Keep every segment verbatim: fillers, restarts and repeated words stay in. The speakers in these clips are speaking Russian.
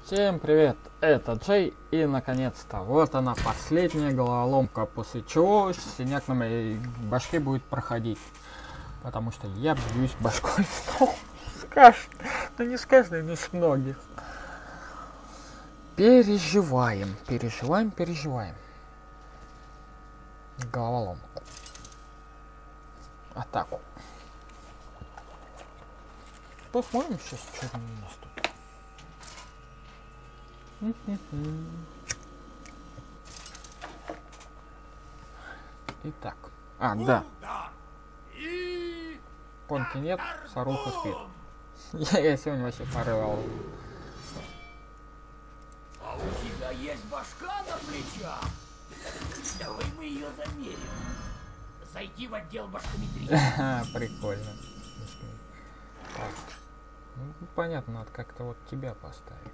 Всем привет, это Джей, и наконец-то вот она, последняя головоломка, после чего синяк на моей башке будет проходить, потому что я бьюсь башкой снова с каждой, ну не с каждой, но с многих. Переживаем, переживаем, переживаем. Головоломку. Атаку. Посмотрим сейчас, что у нас тут. Итак, а, да. Понки нет, Саруха спит. Я, я сегодня вообще порывал. А у тебя есть башка на плечах? Давай мы ее замерим. Зайти в отдел башкометрии. Прикольно. Так. Ну, понятно, надо как-то вот тебя поставить.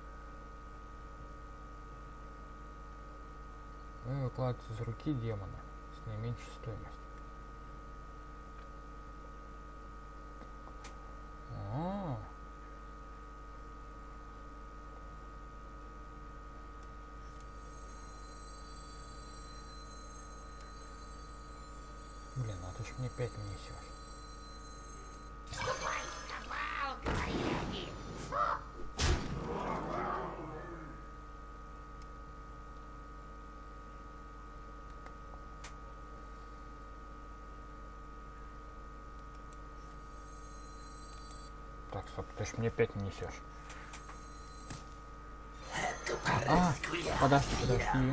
Вы выкладываете из руки демона с наименьшей стоимостью. А-а-а. Блин, а ты ж мне пять несешь. Так, стоп, ты ж мне пять несешь. А, подожди, подожди.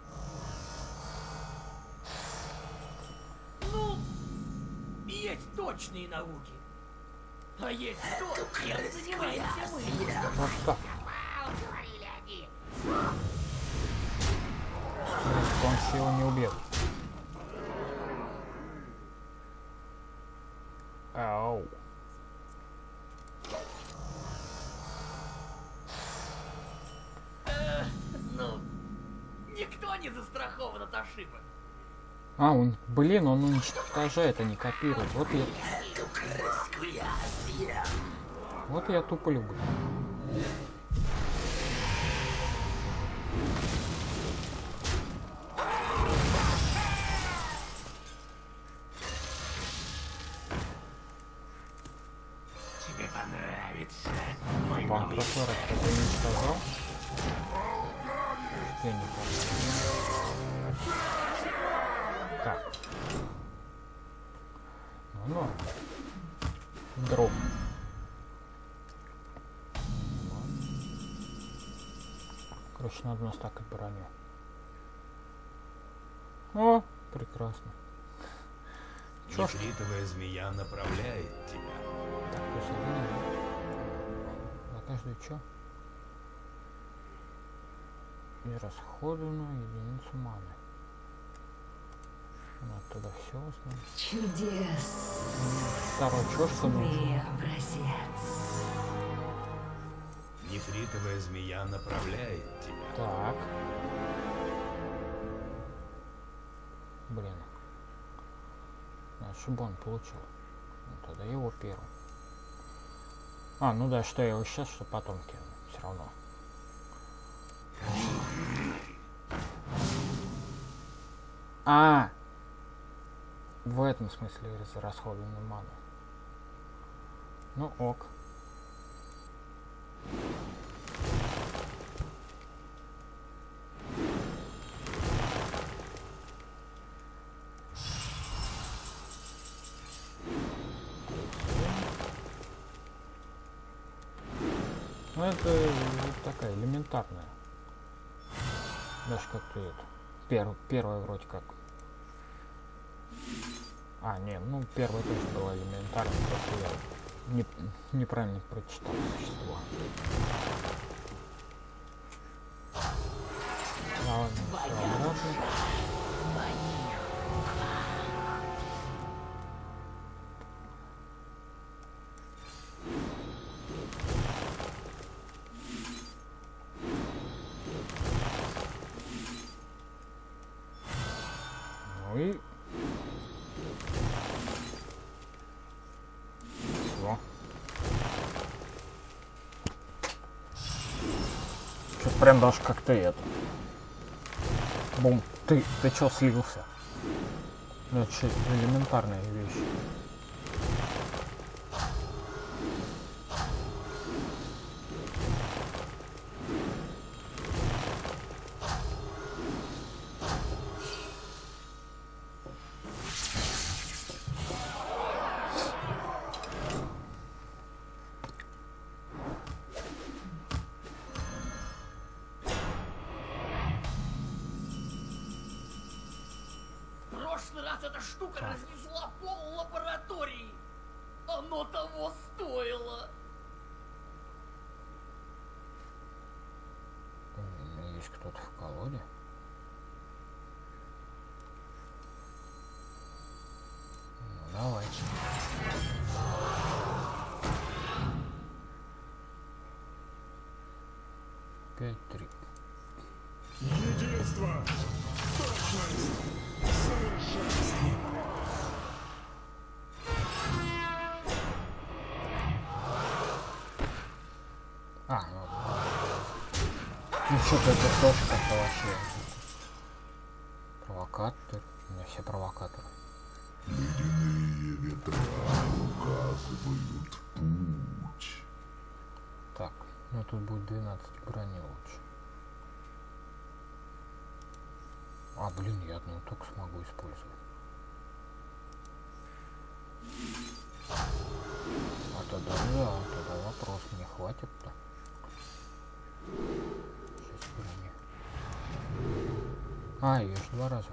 Ну, есть точные науки. А есть то, чем занимаемся мы. Вот так. Он же его не убьет. Ау. Ну, никто не застрахован от ошибок. А, он, блин, он уничтожает, а не копирует. Вот я... Вот я тупо люблю. Тебе понравится. Вам прошлый раз кто-то уничтожал? Я не помню. Так. Ну, ну. Дроп. Короче, надо настакать броню. О, прекрасно. Чё ж? Нефритовая змея направляет тебя. Так, плюс один. За каждую чё? Израсходованную единицу маны. Надо туда все установить. Чудес. Второй чё, что нужно? Образец. Нефритовая змея направляет тебя. Так. Блин. Надо, чтобы он получил. Ну, тогда его первым. А, ну да, что я его сейчас, что потом кину. Все равно. А, в этом смысле расходованную ману. Ну ок. Ну это вот такая элементарная. Даже как ты это. Пер, первая вроде как. А, не, ну первая тоже была элементарная, просто я не, неправильно прочитал существо. А, ладно, все обратно. Ну и все. Что-то прям даже как ты это. Бум, ты, ты чё слился? Ну, это же элементарные вещи. В прошлый раз эта штука разнесла пол лаборатории. Оно того стоило. Есть кто-то в колоде? Ну, давай. Пять, три. Единство! Точность! Совершенство! А, ну. Ну что-то это тоже как-то вообще. Провокатор. У меня все провокаторы. Ледяные ветра указывают путь. Так, ну тут будет двенадцать граней лучше. А, блин, я одну только смогу использовать. А тогда да, тогда вопрос, мне хватит-то. Шесть граней. А, ее ж два раза.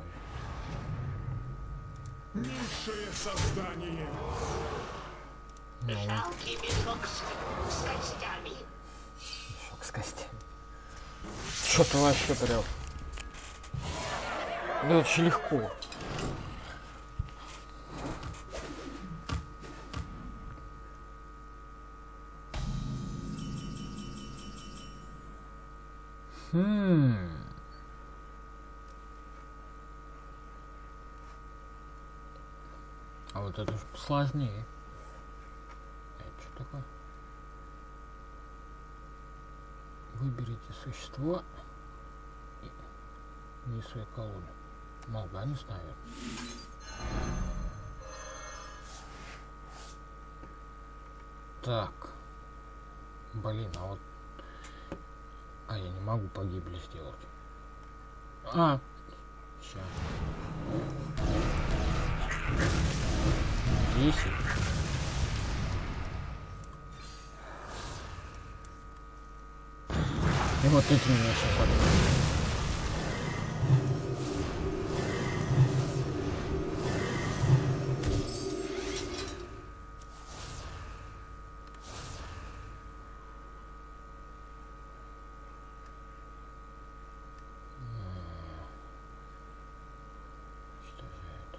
Низшее создание! Ну, Жалкий мешок с, с костями. мешок с костями. Что ты вообще прям? Да очень легко. Хм. А вот это же посложнее. Это что такое? Выберите существо и не свою колоду. Молганец, наверное. Так. Блин, а вот... А, я не могу погибли сделать. А, сейчас. Десять. И вот эти меня сейчас отбросят. Что же это?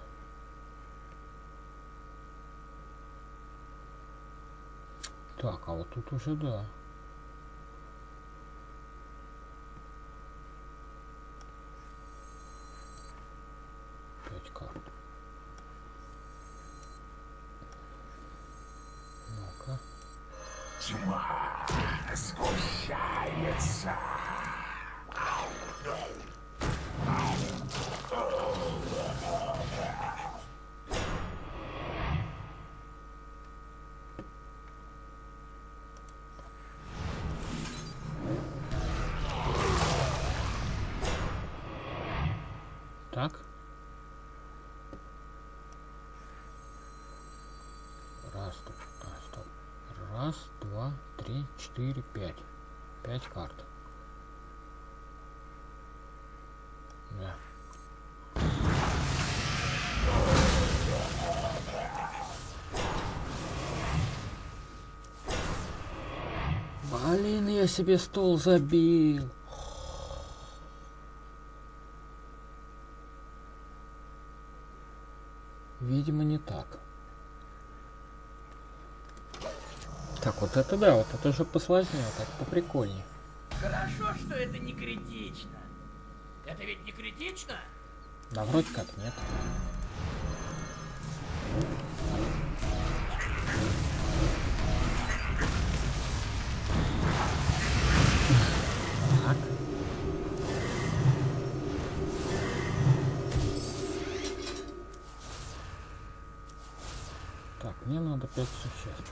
Так, а вот тут уже да. Пять карт. Ну-ка. Тьма сгущается! Так. Раз, стоп, а, стоп. Раз, два, три, четыре, пять. Пять карт. Да. Блин, я себе стол забил. Видимо, не так. Так, вот это да, вот это же посложнее, так поприкольнее. Хорошо, что это не критично. Это ведь не критично? Да вроде как нет. Так. Мне надо пять существ.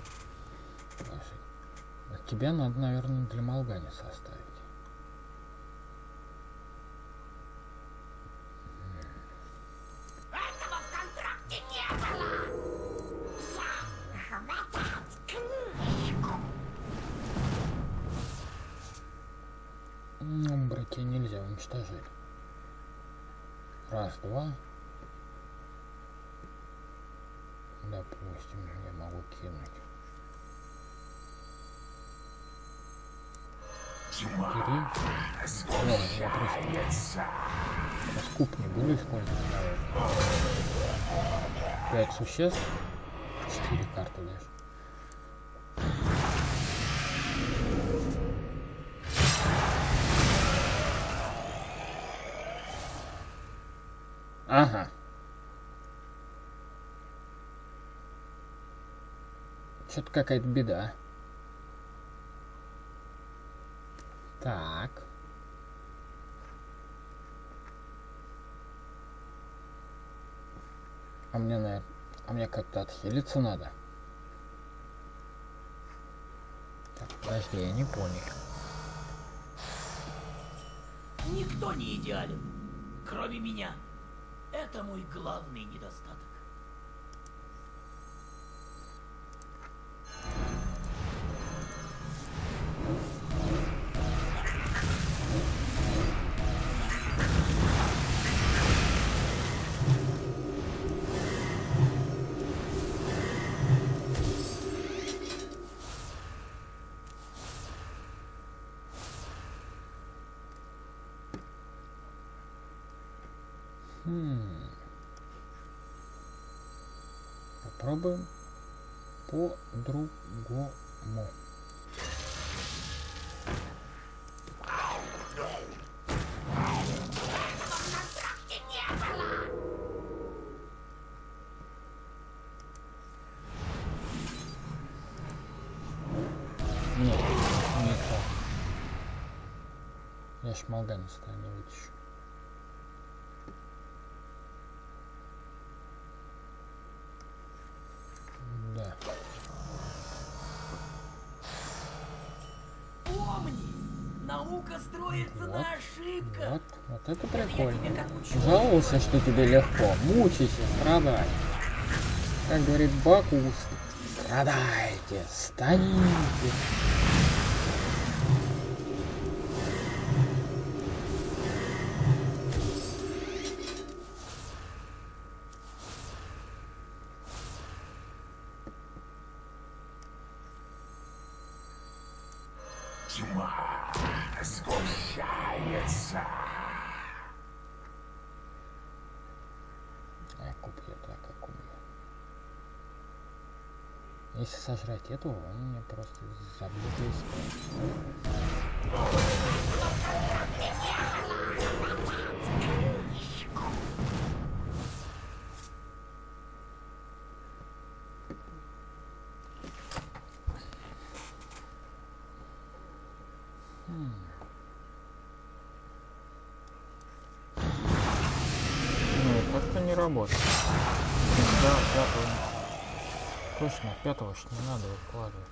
А тебя надо, наверное, для Молганиса оставить. Этого в контракте не было! Захватать книжку! Ну, братья нельзя уничтожить. Раз, два. Допустим, я могу кинуть. Три. Ладно, я просто скуп не буду использовать. Пять существ. Четыре карты даже. Ага. Что-то какая-то беда. Так. А мне, наверное, а мне как-то отхилиться надо. Так, подожди, я не понял. Никто не идеален, кроме меня. Это мой главный недостаток. Хм. Попробуем по-другому. Нет, не то. Я ж Молганиса не вытащу. Да. Помни, наука строится Вот, на ошибках. Вот, вот это Это я прикольно. тебе как ученый. Жаловался, что тебе легко. Мучайся, страдай. Как говорит Бакус, страдайте, станите. Тьма сгущается. А копья так, как у меня. Если сожрать этого, он мне просто забьет весь. Ну, как-то не работает. Да, пятого. Точно, пятого ж не надо выкладывать.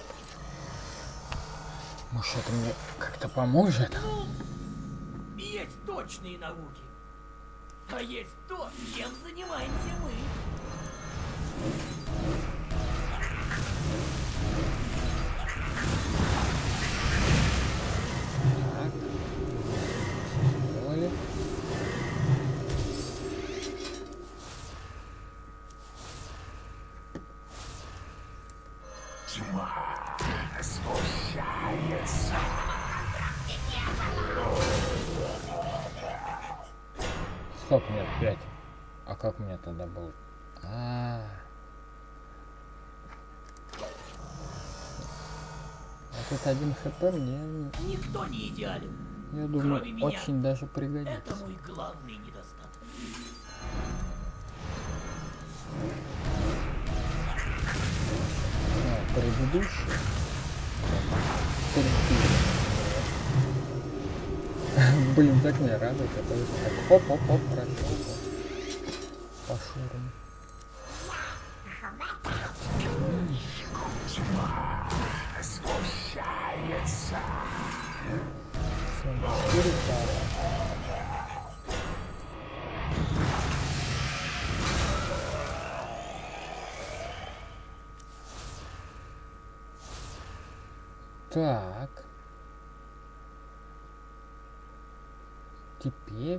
Может, это мне как-то поможет? Ну, есть точные науки. А есть то, чем занимаемся мы. Так. Сделали. Тьма сгущается. Стоп, нет, пять. А как у меня тогда был? А, -а, -а. А тут один хп мне, Никто не идеален. я думаю, Кроме меня. очень даже Это пригодится. мой главный недостаток. А, предыдущий. Блин, так не радует. Это так хоп-хоп-хоп прошел по шурам. Так. Теперь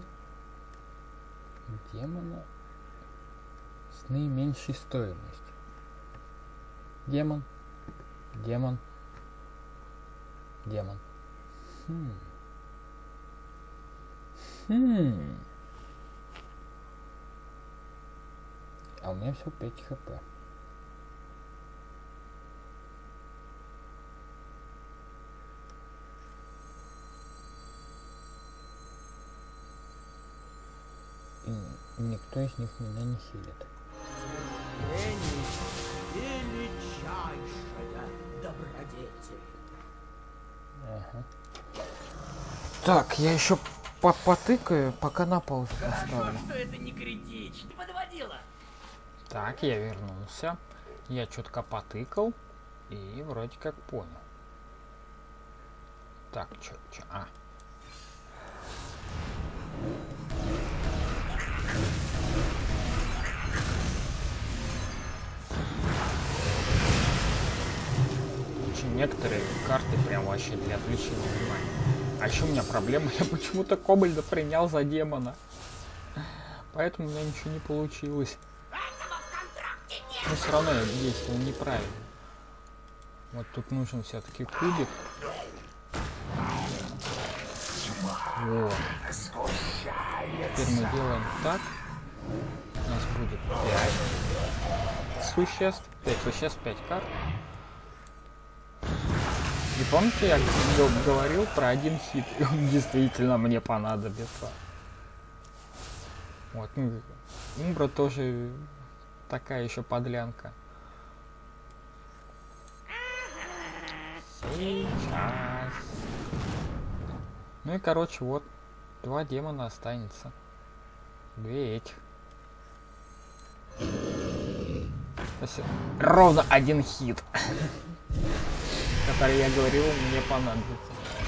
демона с наименьшей стоимостью. Демон. Демон. Демон. Хм. Хм. А у меня всего пять хп. И никто из них меня не хилит. Величайшая добродетель. Ага. Так, я еще по потыкаю, пока на паузу Хорошо, поставлю. что это не критично. Не подводила. Так, я вернулся. Я четко потыкал и вроде как понял. Так, чё, чё, а. Очень некоторые карты прям вообще для отвлечения внимания. А еще у меня проблема, я почему-то Кобальда принял за демона. Поэтому у меня ничего не получилось. Но все равно я действовал неправильно. Вот тут нужен все-таки кубик. Вот. Теперь мы делаем так. У нас будет пять существ. пять существ, пять карт. И помните, я говорил про один хит, и он действительно мне понадобится. Вот, ну, Умбра тоже такая еще подлянка. Сейчас. Ну и короче, вот два демона останется. Две этих. Спасибо. Ровно один хит, который я говорил, мне понадобится.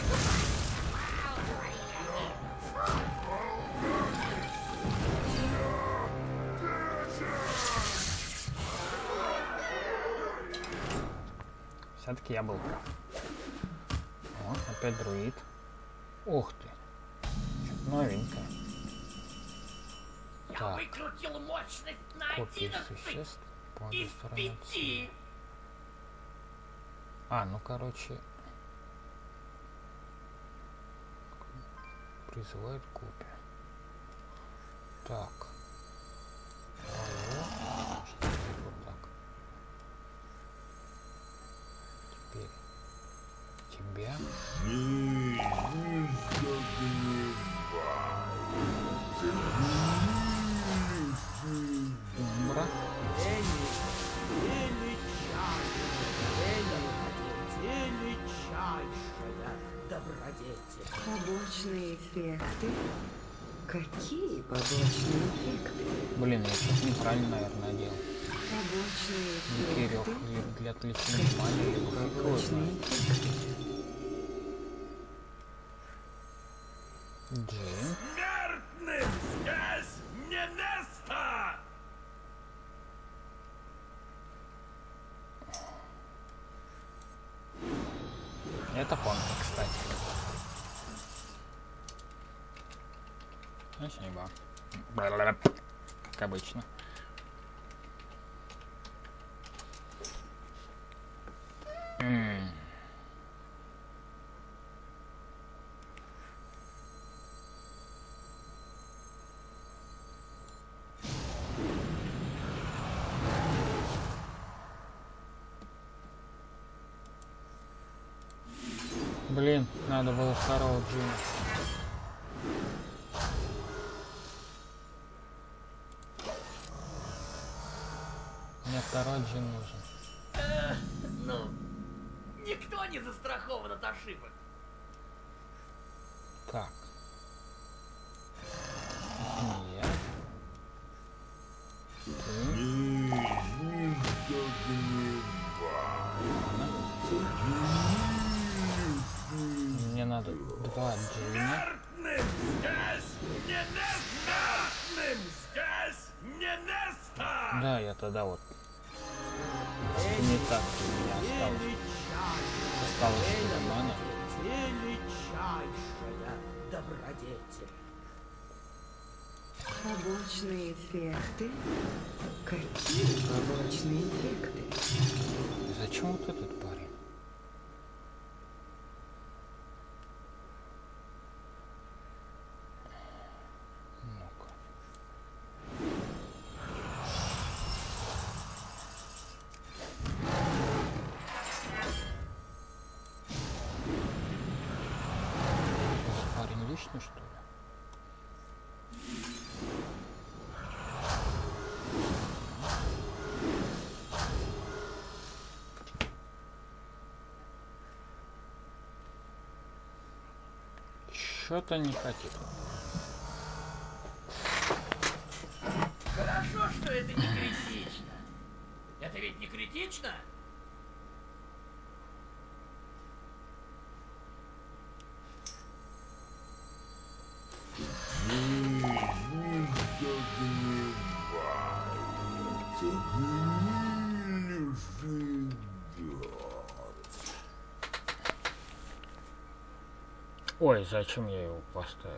Все-таки я был прав. О, опять друид. Ух ты. Что-то новенькое. Я Так. выкрутил мощность на Копии одиннадцать существ по обе из стороны от пяти. себя. А, ну короче. Призывает копию. Так. Алло. Что это вот так? Теперь тебя. Умбра. Величайшая добродетель. Побочные эффекты? Какие побочные эффекты? Блин, я что-то неправильно, наверное, делал. Побочные Кирилл, эффекты? для отвлечения внимания или фиг его знает. Побочные эффекты? Джин. Смертным здесь не место! Это помню, кстати. Спасибо. Как обычно. М. Блин, надо было второго Джина. Мне второй Джин нужен. Э, ну, никто не застрахован от ошибок. Так. Не я. Ты. мне надо два джина. Смертным здесь не место! Смертным здесь не место! Да, я тогда вот не так у меня осталось. Осталось мана. Величайшая добродетель. Побочные эффекты? Какие побочные эффекты? Зачем вот этот парень? Ну-ка. Этот парень лишний, что ли? Что-то не хотит. Хорошо, что это не критично. Это ведь не критично? Ой, зачем я его поставил?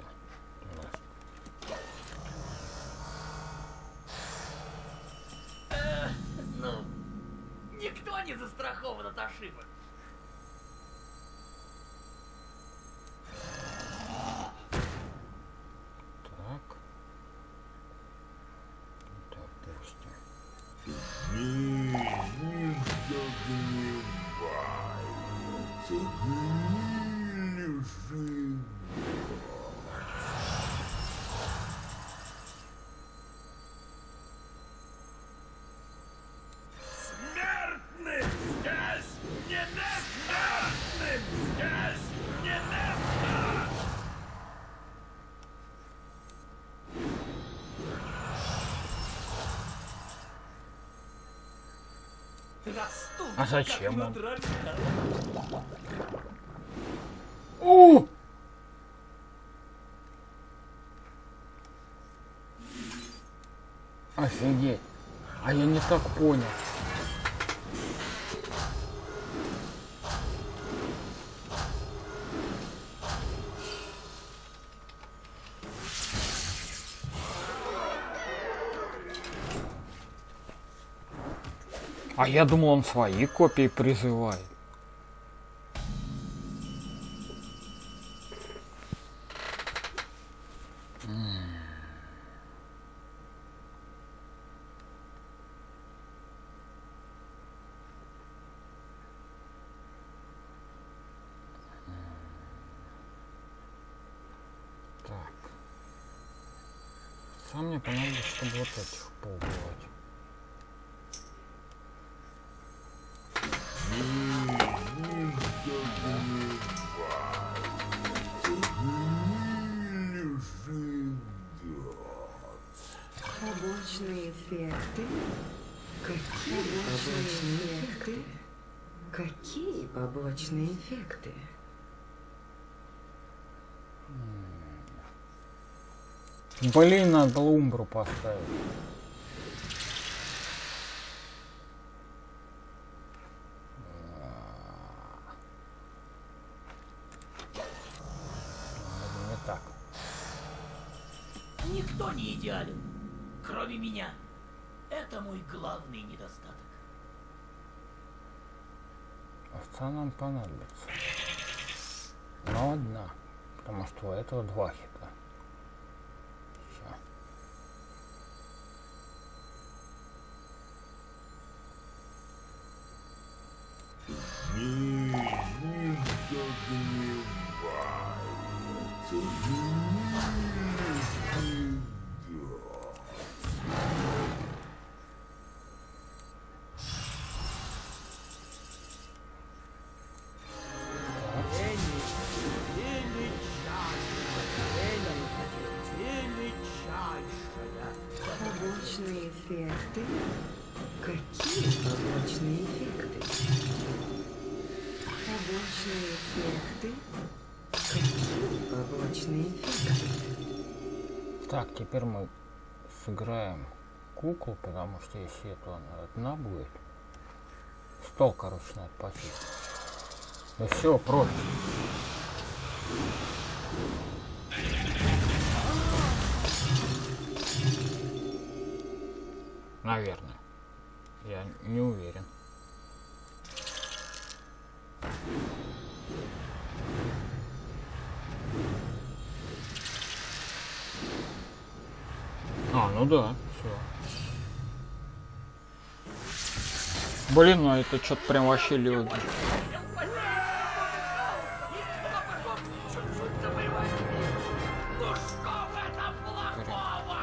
Э, ну, никто не застрахован от ошибок. Так. Допустим. Смертным здесь не место! Смертным здесь не место! Растут, А зачем как он? натурально. У! Офигеть. А я не так понял. А я думал, он свои копии призывает. Так. Сам мне понадобится, чтобы вот этих поубивать. Побочные эффекты? Какие побочные эффекты? Какие побочные эффекты? Блин, надо Умбру поставить. Надо не так. Никто не идеален, кроме меня. Это мой главный недостаток. Овца нам понадобится. Но одна. Потому что у этого два хита. Всё. Побочные эффекты? Какие побочные эффекты? Побочные эффекты? побочные эффекты. Так, теперь мы сыграем куклу, потому что если это она одна будет, стол, короче, надо почистить. Да все, прочь. Наверное. Я не уверен. А, ну да, все. Блин, ну это что-то прям вообще люди. Ну что в этом плохого?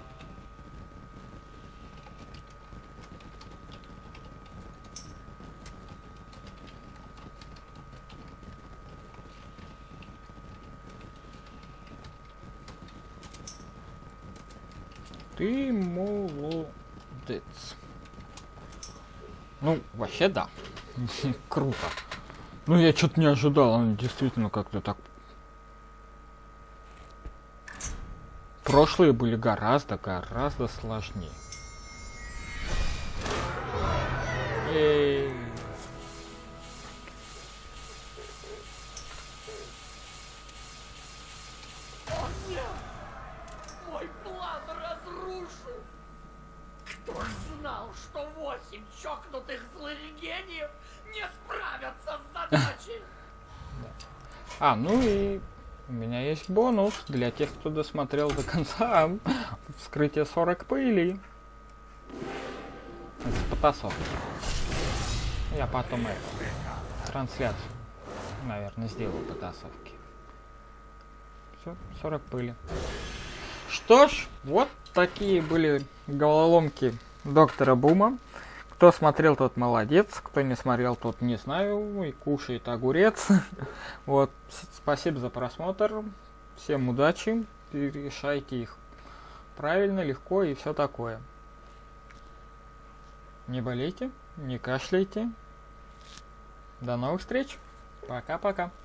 Ты молодец. Ну, вообще да. Круто. Ну, я что-то не ожидал, он действительно как-то так... Прошлые были гораздо, гораздо сложнее. Эй. О нет! Мой план разрушен! Кто ж знал, что восемь чокнутых злых гениев не справятся с задачей? А, ну и у меня есть бонус для тех, кто досмотрел до конца. Вскрытие сорок пыли. Это потасовка. Я потом это, трансляцию, наверное, сделаю потасовки. Все, сорок пыли. Что ж, вот такие были головоломки доктора Бума. Кто смотрел, тот молодец. Кто не смотрел, тот не знаю. И кушает огурец. Вот. Спасибо за просмотр. Всем удачи. Решайте их правильно, легко и все такое. Не болейте, не кашляйте. До новых встреч. Пока-пока.